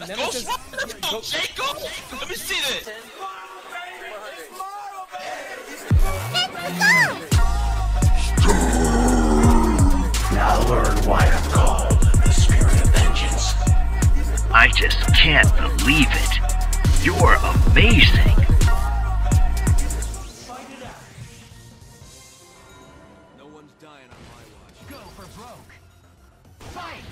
Nemesis. Go, Jacob! Let me see this! Now learn why I'm called the Spirit of Vengeance. I just can't believe it. You're amazing. No one's dying on my watch. Go for broke. Fight!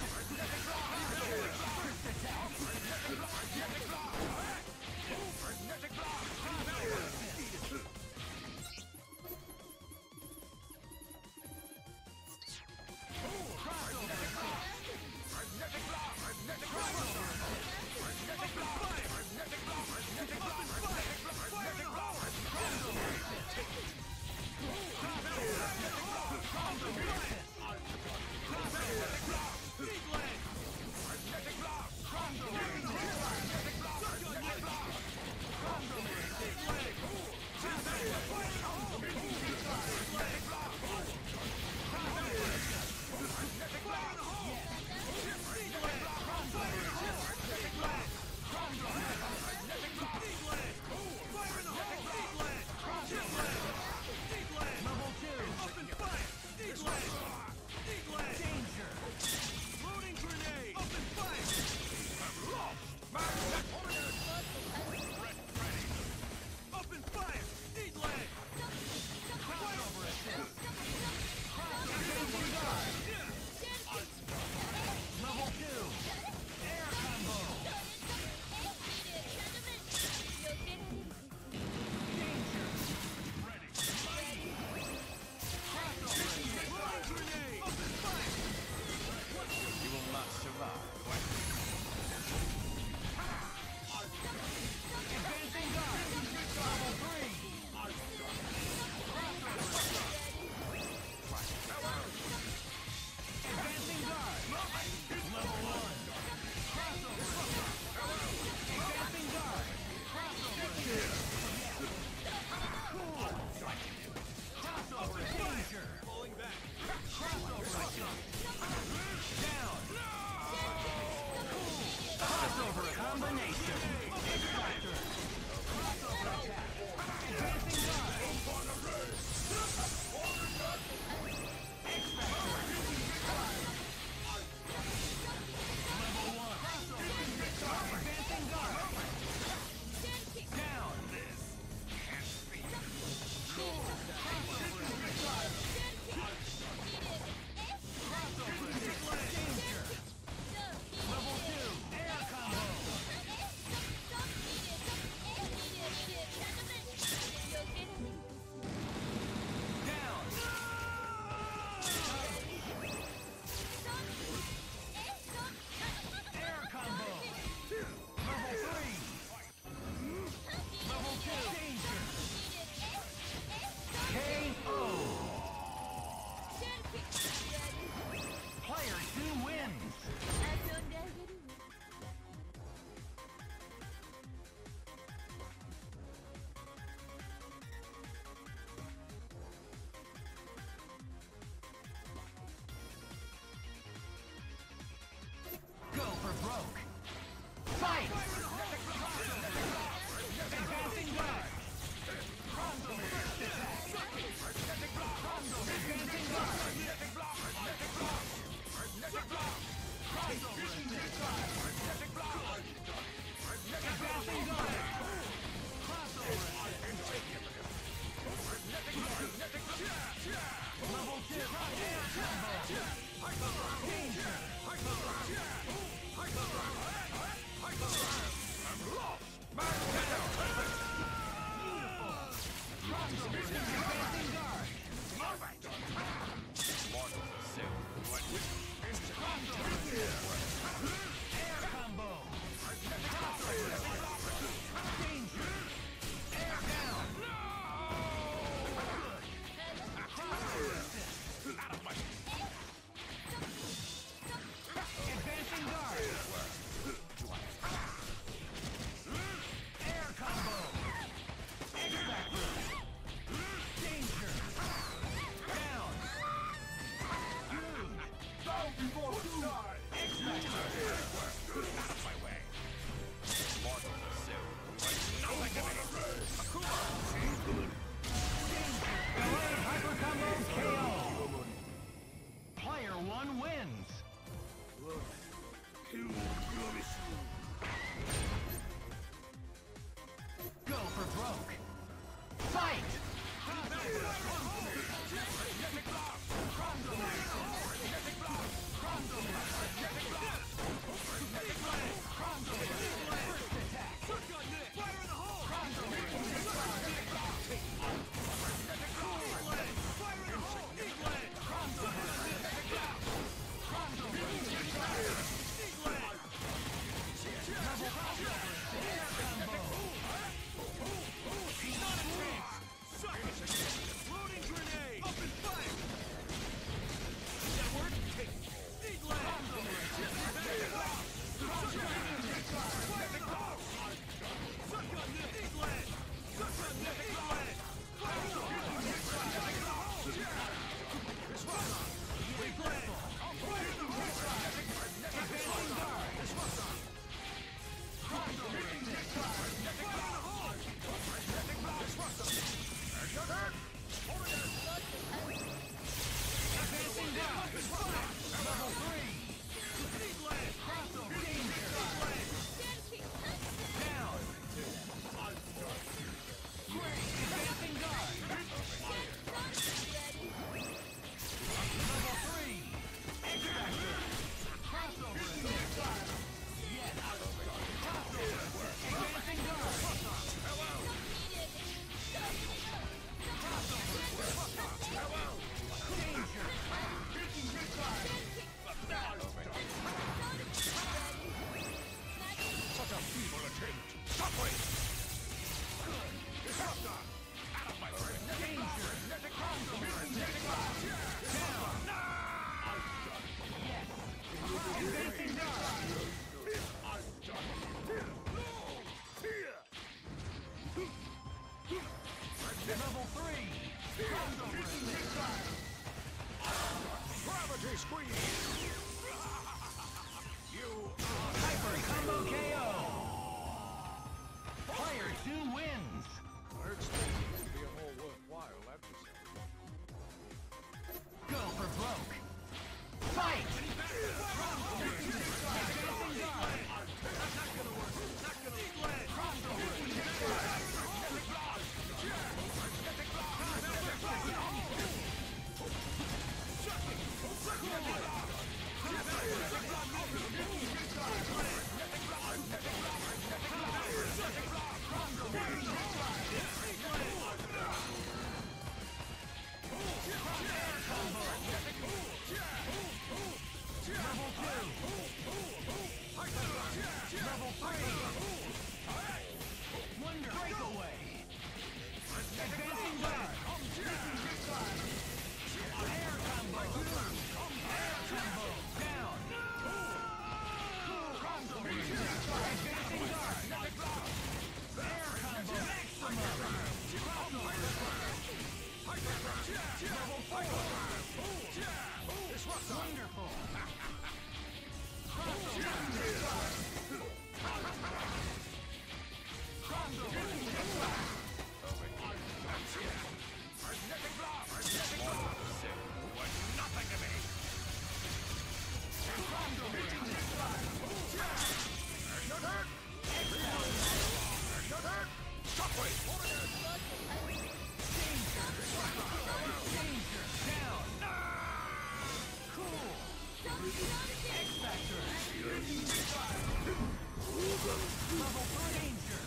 He's not a chance! Suck it! Loading grenade! Up and fire! Does that work? Take it! Need land! Suck on this! Need land! Suck on this! Need land! This one's on! Need land! This one's on! Advancing down! Level 3! Need land! Crossover! Need land! Down! Great! Advancing guard! Level 3! Extractor! Crossover! Yes! Crossover! Advancing guard! Danger! Such a feeble attempt! Shockwave! Good! Disruptor! Out of my way! Danger! Advancing guard! Level 3! Gravity squeeze! You Hyper Combo KO! Player 2 wins! I expected it to be a more worthwhile episode. Go for broke! Fight! Advancing guard! That's not gonna work! Not gonna land! Level 2! Level 3! Wonder breakaway! Advancing guard! Air combo! Air combo! Down! Crossover! Advancing guard! Air combo! Maximum! Level 4! Wonderful! nothing to me! Shockwave! Danger! Down! Cool! X-Factor! Level 3 danger!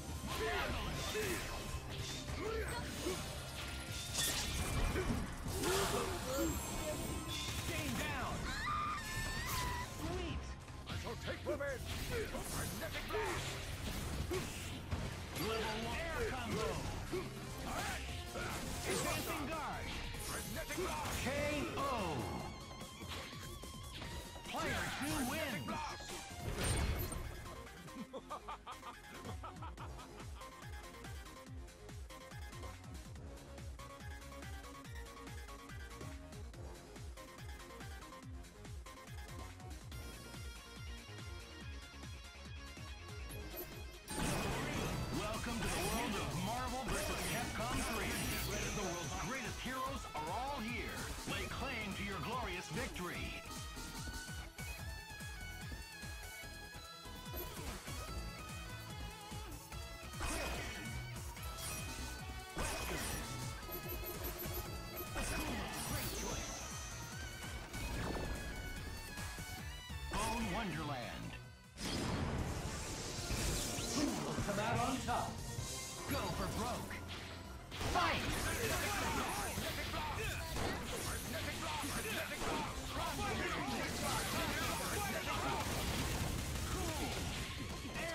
Staying down! Sweet! I shall take revenge! Magnetic blast! Level 1 air combo! Advancing guard! Magnetic blast! KO! Player 2 wins! Welcome to the world of Marvel vs. Capcom 3. The world's greatest heroes are all here. Lay claim to your glorious victory. Bone Wonderland. Who will come out on top? Go for broke. Fight! Cool.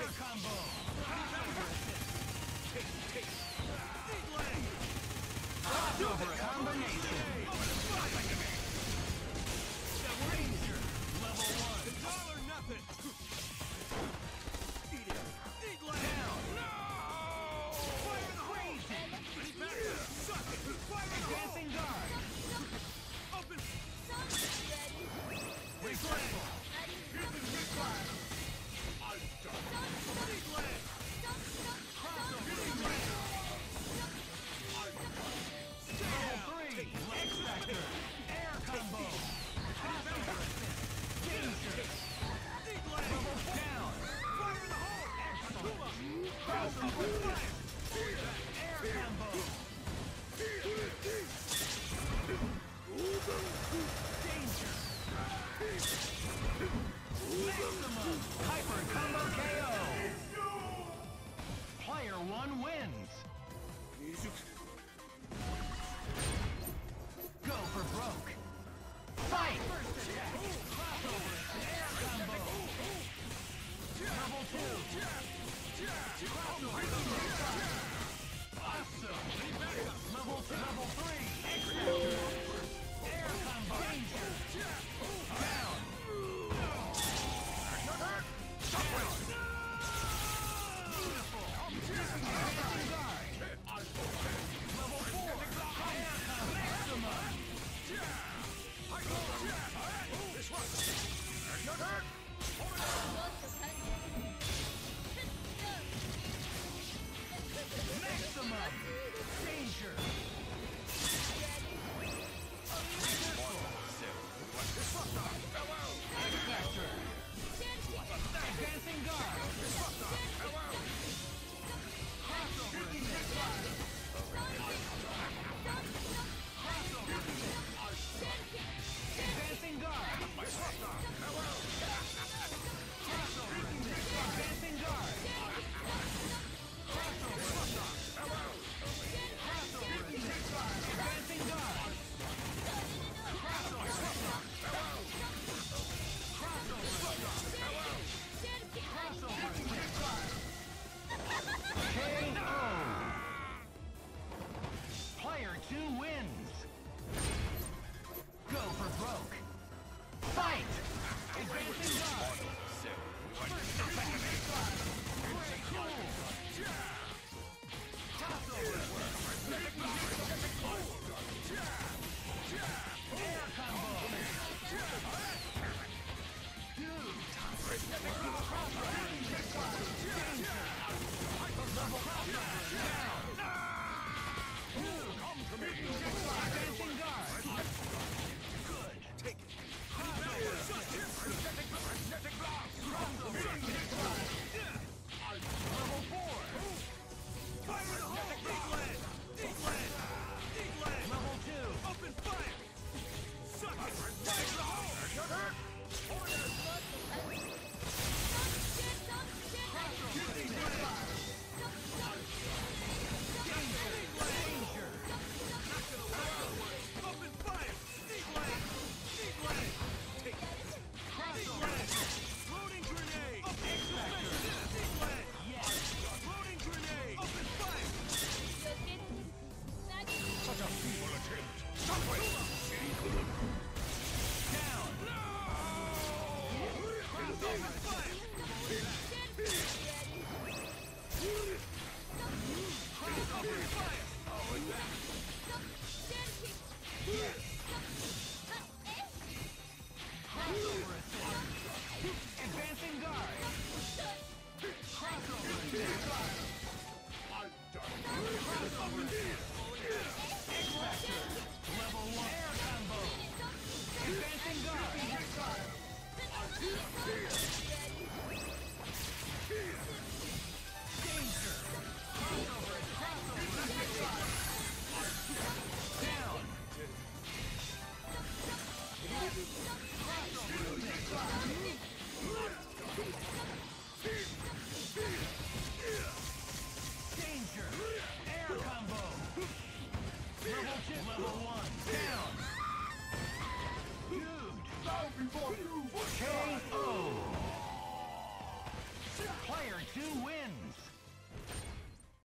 Maximum Hyper Combo KO. Player 1 wins. Go for broke. Fight! First attack. Crossover. Air combo. Level 2. Crossover. Awesome. Level 2. Level 3. Air combo. Danger. Down. Beautiful. Level 4. Air combo. Maximum. Maximum danger. X-Factor. Advancing guard. Crossover. Crossover. Advancing guard. Crossover. Advancing guard. Crossover. Crossover. Advancing guard. Crossover. Crossover. KO. Player 2 wins. Go for broke. Fight! Advancing guard. First attack. Great cool. Crossover. Air combo. Dude. Level crossover. Down. Dude. Advancing guard. Good. Take it. Crossover. Level 4. Fire in the hole! Deep land! Deep land! Deep land! Level 2. Open fire! Suck it! Fire in the hole! You're hurt! Danger. Open fire! Deep land! Deep land! Take it! Deep land! Loading grenade! X-Factor. Deep land! Yes. Loading grenade! Open fire! Such a feeble attempt! Shockwave! Down. Open fire! Open fire! Crossover assist. Advancing guard. Crossover assist. Crossover assist. X-Factor. Level 1. Air combo. Advancing guard. Danger. Crossover. Crossover. Down. Danger. Air combo. Level 2. Level 1. Down. Dude. KO. Player 2 wins.